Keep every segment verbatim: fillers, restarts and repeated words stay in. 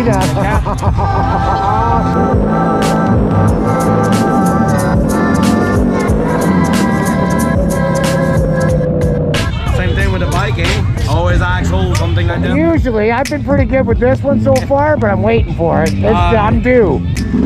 see that. Same thing with the bike, eh? Always axle, something like that. Usually, I've been pretty good with this one so far, but I'm waiting for it. It's, Uh, I'm due.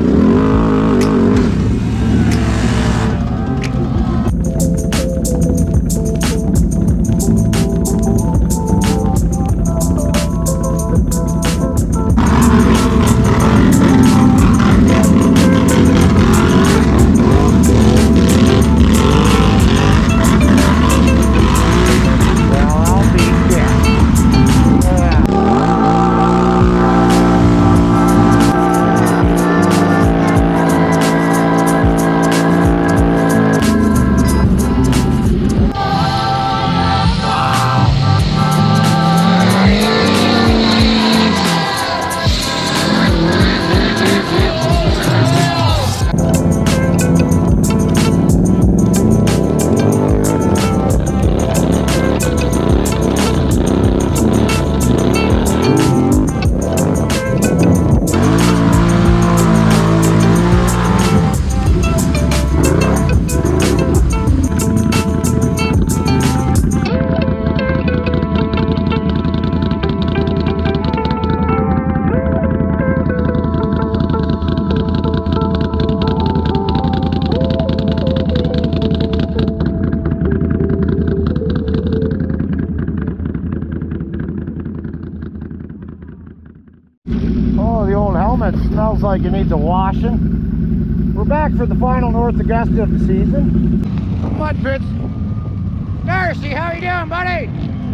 Oh, the old helmet smells like it needs a washing. We're back for the final North Augusta of the season. Mud pits. Darcy, how you doing, buddy?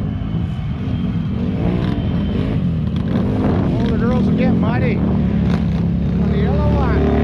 Oh, the girls will get muddy. On the yellow one.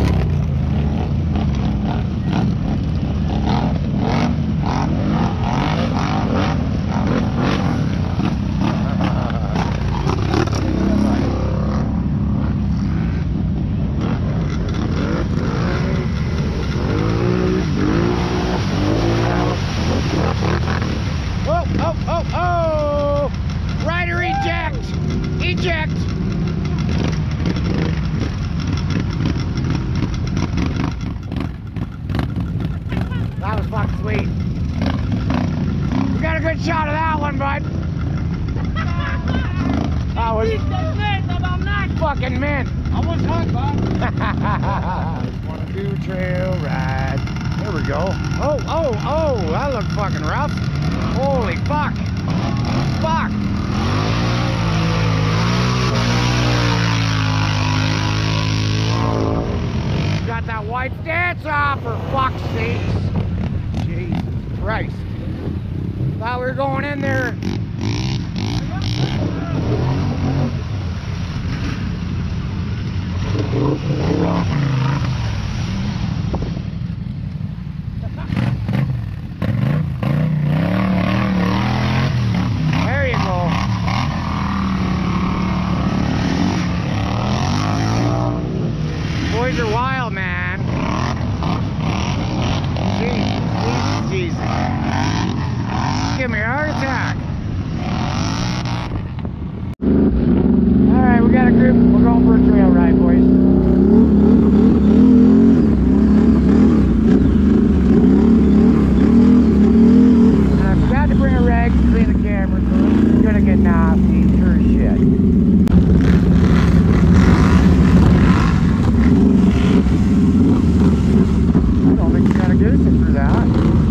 That was fucking sweet. We got a good shot of that one, bud. That was fucking mint. I was hot, bud. Wanna do trail ride. There we go. Oh, oh, oh, that looked fucking rough. Holy fuck. Fuck. Got that white stance off, for fuck's sakes. Jesus Christ. Thought we were going in there. There you go. Boys are wild, man. Jesus, Jesus, Jesus. Give me a heart attack. Alright, we got a group. We're going for a trail ride, boys. And I forgot to bring a rag to clean the camera, so it's gonna get nasty, sure as shit. I don't think you gotta get us in through that.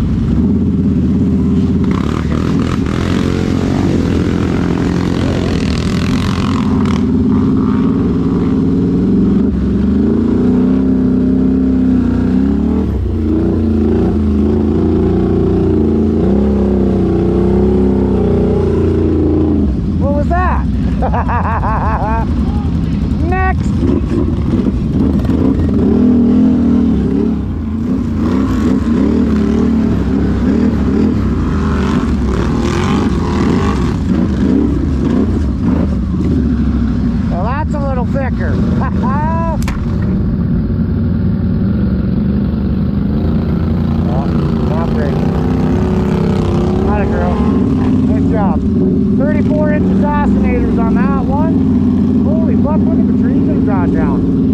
What was that? Next! Well, that's a little thicker. Oh, not ready. Not a girl. Good job. thirty-four inch assassinators on that one. Holy fuck, look at the trees that have gone down.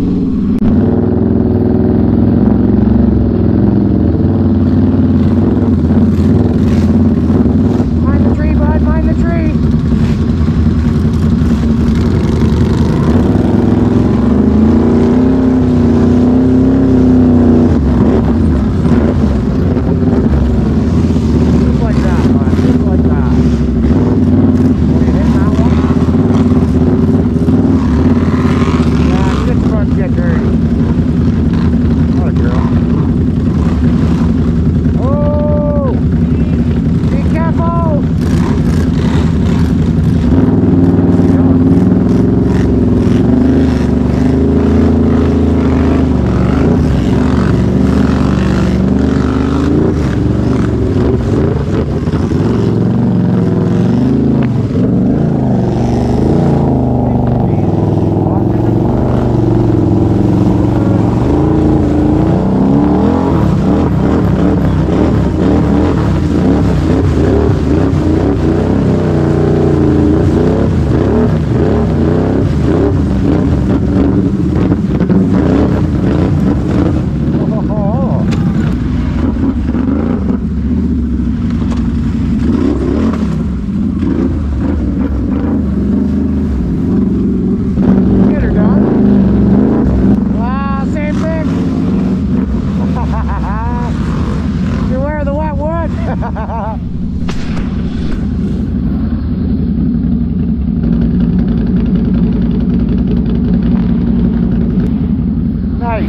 Nice.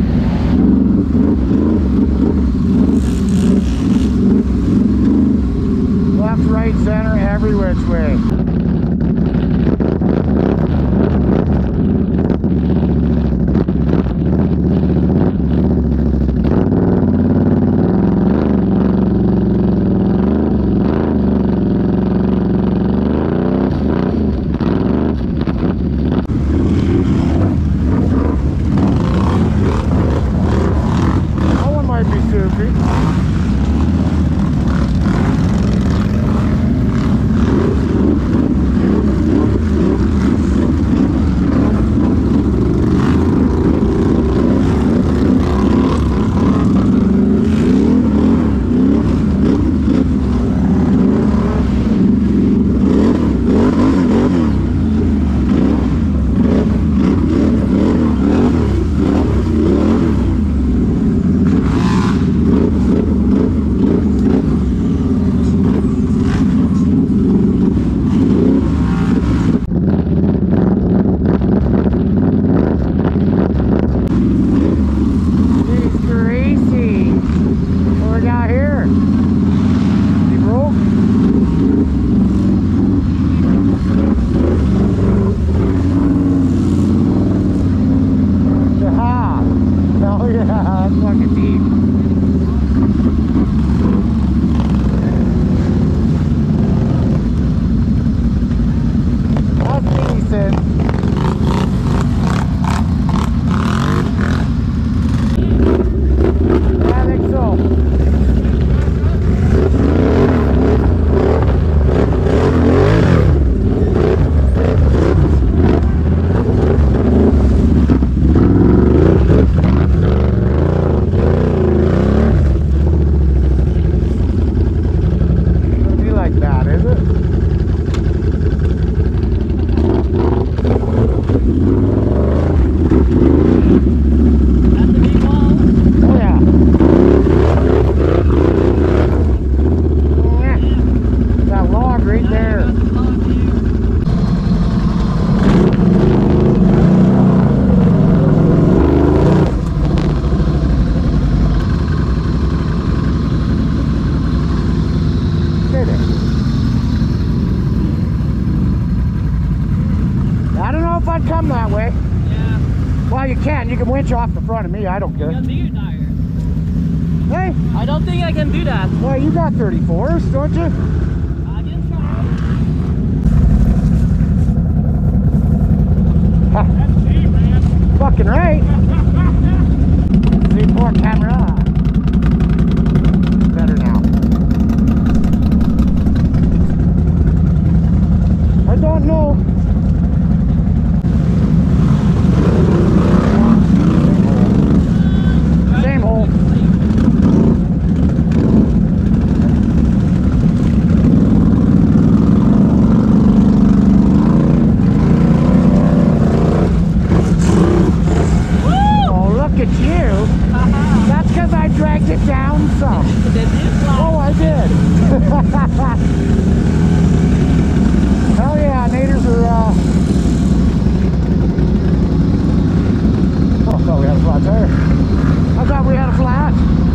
Left, right, center, every which way. Come that way. Yeah. Well, you can. You can winch off the front of me. I don't care. Hey. I don't think I can do that. Well, you got thirty-fours, don't you? I can try. That's cheap, man. Fucking right. See more camera. Better now. did. Hell yeah, Nators are, uh... oh, I thought we had a flat tire. I thought we had a flat.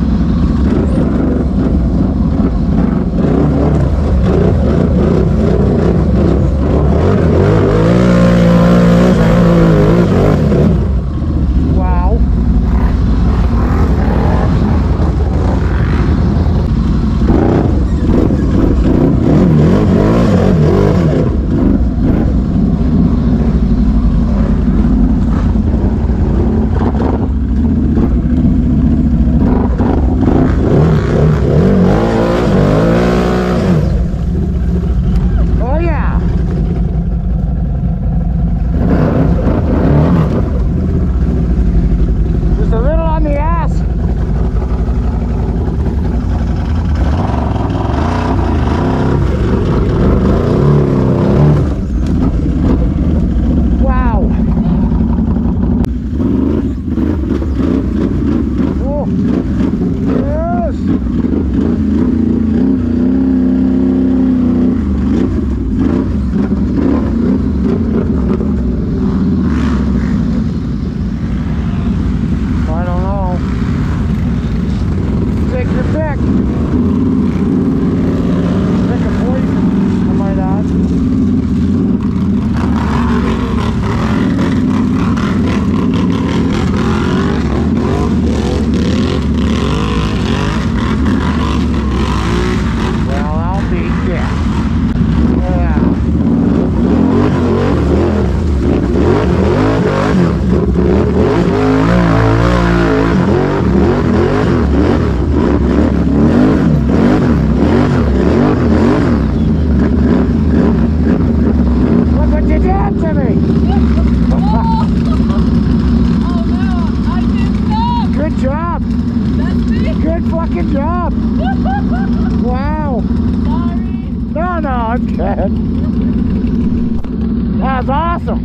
That's awesome.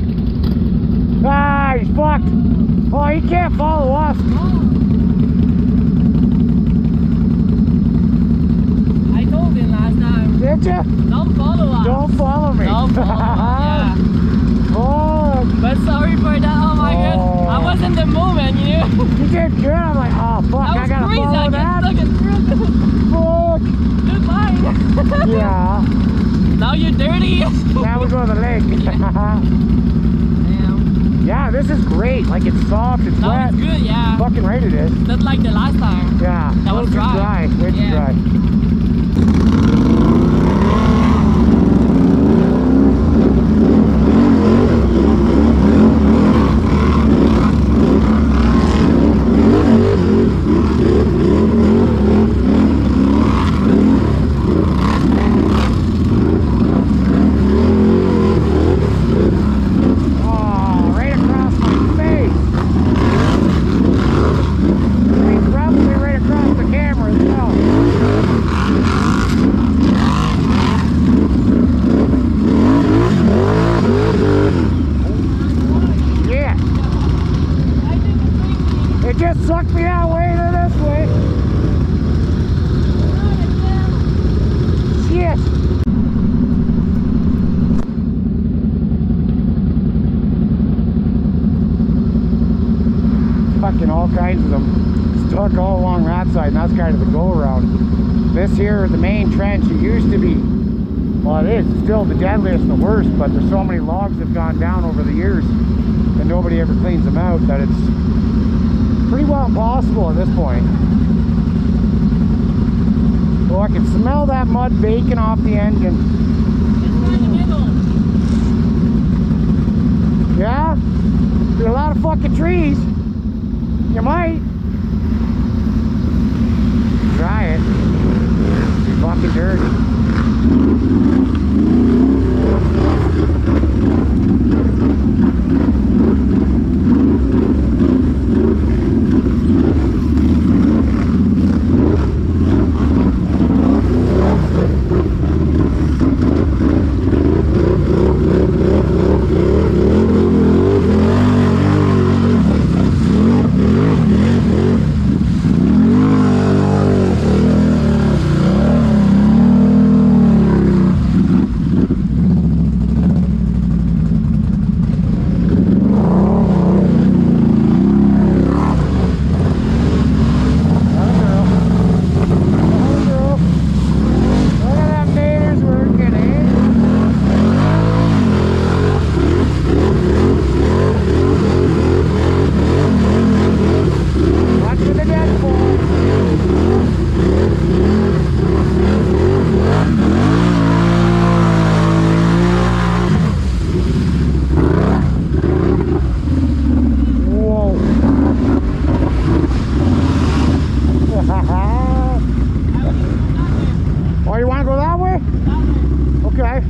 Ah, he's fucked. Oh, he can't follow us. I told him last time. Did you? Don't follow us. Don't follow me. Don't follow us. Yeah. Oh. But sorry for that. Oh my Oh. god. I was in the moment, you know. You did good. I'm like, oh fuck, That I was gotta crazy. follow I that. get stuck in front. Fuck. Goodbye. Yeah. Now you're dirty. Now we go to the lake. Damn. Yeah, this is great. Like it's soft, it's That wet. was good, yeah. Fucking right it is. Not like the last time. Yeah. That a was little too dry. dry. Way too Yeah. dry. Sucked me that way to this way. Shit. Fucking all kinds of them stuck all along that side, and that's kind of the go around. This here, the main trench, it used to be, well, it is still the deadliest and the worst, but there's so many logs that have gone down over the years and nobody ever cleans them out that it's pretty well impossible at this point. Oh, I can smell that mud baking off the engine. Yeah? There's a lot of fucking trees. You might. Try it. It's fucking dirty. want to go that way? Okay.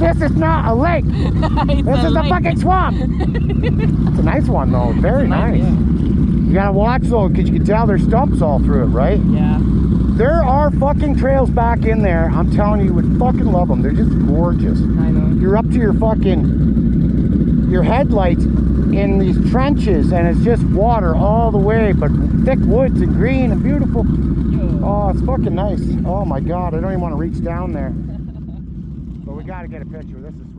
This is not a lake. It's This a is lake. a fucking swamp. It's a nice one though. Very nice. Yeah. You gotta watch though, because you can tell there's stumps all through it, right? Yeah. There are fucking trails back in there. I'm telling you, you would fucking love them. They're just gorgeous. I know. You're up to your fucking, your headlights in these trenches, and it's just water all the way, but thick woods and green and beautiful. Oh, it's fucking nice. Oh my God, I don't even want to reach down there. But we gotta get a picture. This is